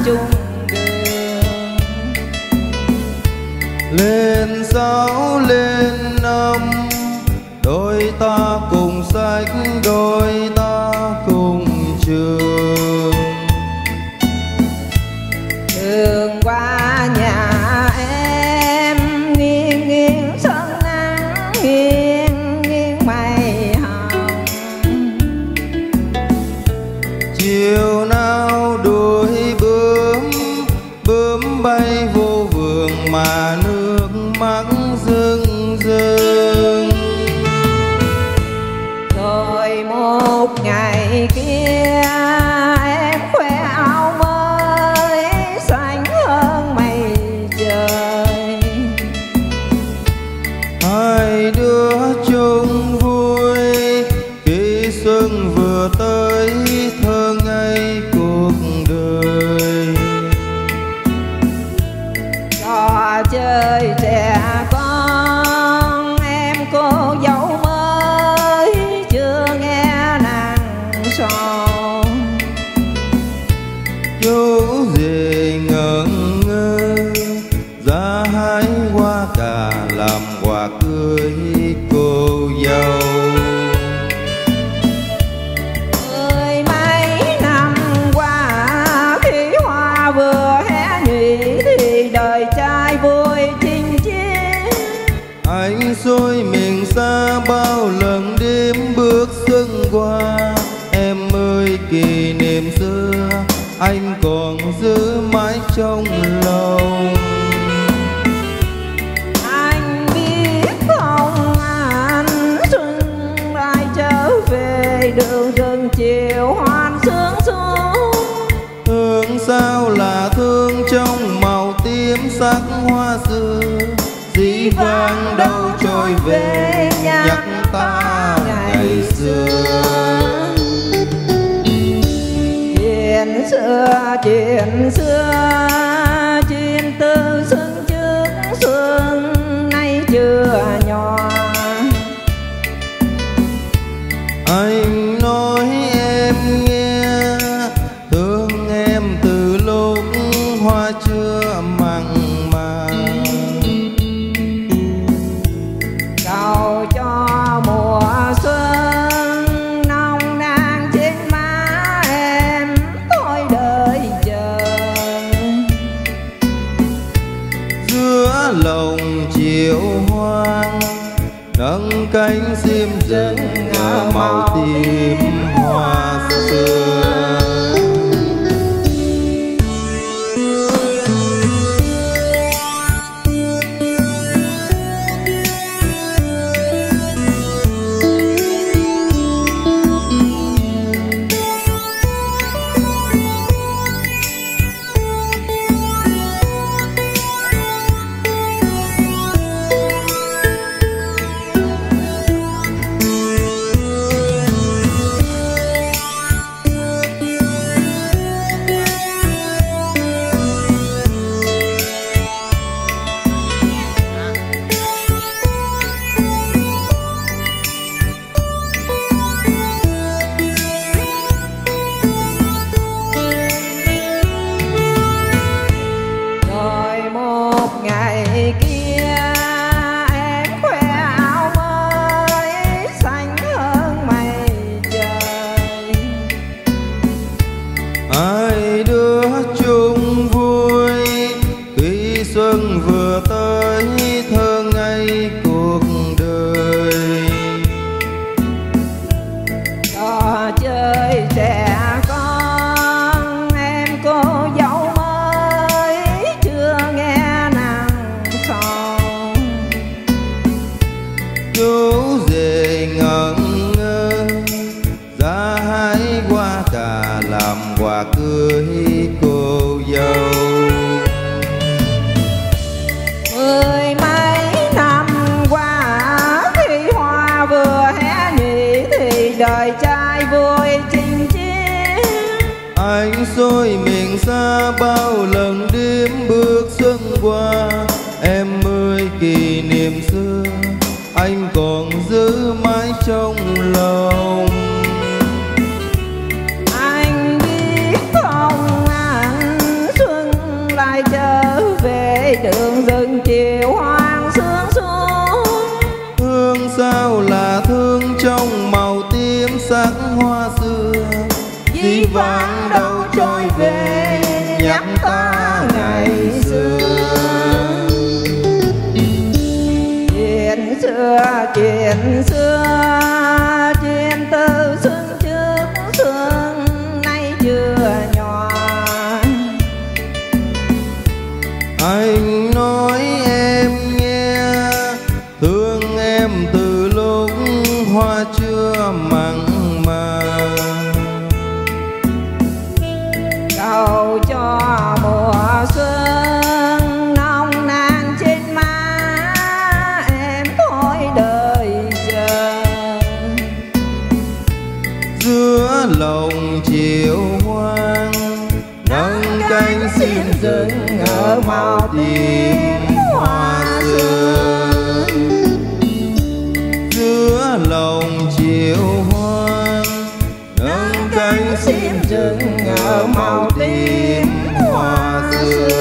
chung đường. Lên sáu lên năm, đôi ta cùng sách, đôi ta cùng trường. Đường qua nhà em nghiêng nghiêng sân nắng, nghiêng nghiêng mây hồng. Chiều nào đuổi bướm, bướm bay vô vườn mà nước mắt rưng rưng. Rồi một ngày kia em khoe áo mới xanh hơn mây trời. Hai đứa chung vui khi xuân vừa tới, thơ ngây cuộc đời. Trò chơi trẻ con em cô dâu mới chưa nghe nàng sầu. Dấu gì ngẩn ngơ ra hái hoa cà làm quà cưới cô dâu. Mười mấy năm qua khi hoa vừa hé nhụy thì đời trai vui chinh chiến. Anh xuôi miền xa bao lần đêm bước xuân qua. Em ơi kỷ niệm xưa anh còn giữ mãi trong lòng. Anh biết không anh xuân lại trở về đường rừng chiều hoan sương xuống. Thương sao là thương trong màu tím sắc hoa xưa, dĩ vãng đâu trôi về nhắc ta ngày xưa. Chuyện xưa chuyện từ xuân trước xuân nay chưa nhòa. Anh nói em nghe, thương em từ lúc hoa chưa mặn mà. Cầu cho mùa xuân nồng nàn trên má em thôi đợi chờ. Giữa lòng chiều hoang nâng cánh sim rừng ở màu tím hoa xưa. Hai đứa chung vui khi xuân vừa tới, thơ ngây cuộc đời. Trò chơi trẻ con em cô dâu mới chưa nghe nàng sầu. Chú về ngẩn ngơ ra hái hoa cà làm quà cưới cô dâu. Mười mấy năm qua khi hoa vừa hé nhụy thì đời trai vui chinh chiến. Anh xôi miền xa bao lần đêm bước xuân qua. Em ơi kỷ niệm xưa anh còn giữ mãi trong lòng. Anh biết không anh về nhắc ta ngày xưa. Chuyện xưa chuyện từ xuân trước xuân nay vừa nhỏ. Anh nói em nghe thương em từ lúc hoa chưa mặn mà. Cầu cho mùa xuân nồng nàn trên má em thôi đời chờ. Giữa lòng chiều hoang nâng cánh xin dừng ở màu tím hoa xuân. Giữa lòng chiều hoang nâng cánh xin dừng ở màu tím hoa xuân.